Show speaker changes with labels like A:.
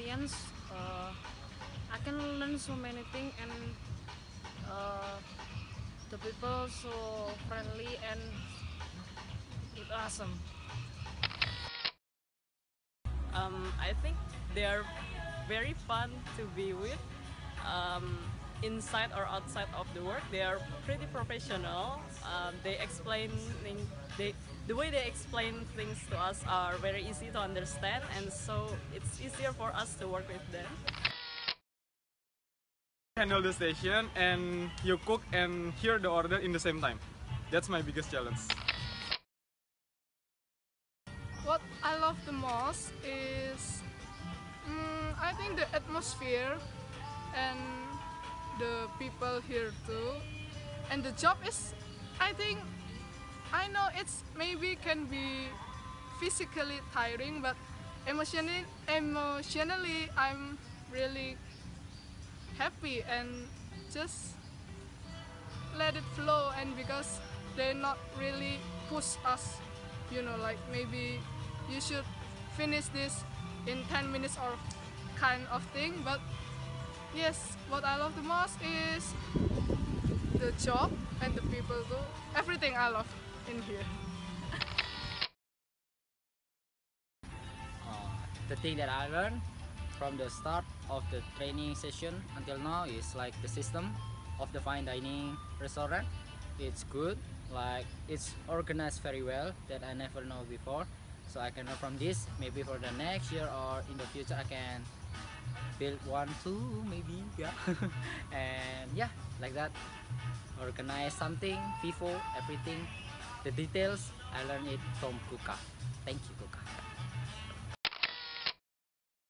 A: experience, I can learn so many things, and the people so friendly and it's awesome.
B: I think they are very fun to be with. Inside or outside of the work, they are pretty professional. They explaining they the way they explain things to us are very easy to understand, and so it's easier for us to work with them.
C: Handle the station and you cook and hear the order in the same time. That's my biggest challenge.
D: What I love the most is, I think the atmosphere and the people here too. And the job is, I think, I know it's maybe can be physically tiring, but emotionally I'm really happy and just let it flow. And because they not really push us, like maybe you should finish this in 10 minutes or kind of thing. But yes, what I love the most is the job and the people too. Everything I love in here.
E: The thing that I learned from the start of the training session until now is like the system of the fine dining restaurant. It's good, like it's organized very well that I never know before. So I can learn from this. Maybe for the next year or in the future I can build one too, maybe, yeah. And yeah, like that. Organize something, FIFO, everything. The details I learned it from Kuka. Thank you, Kuka.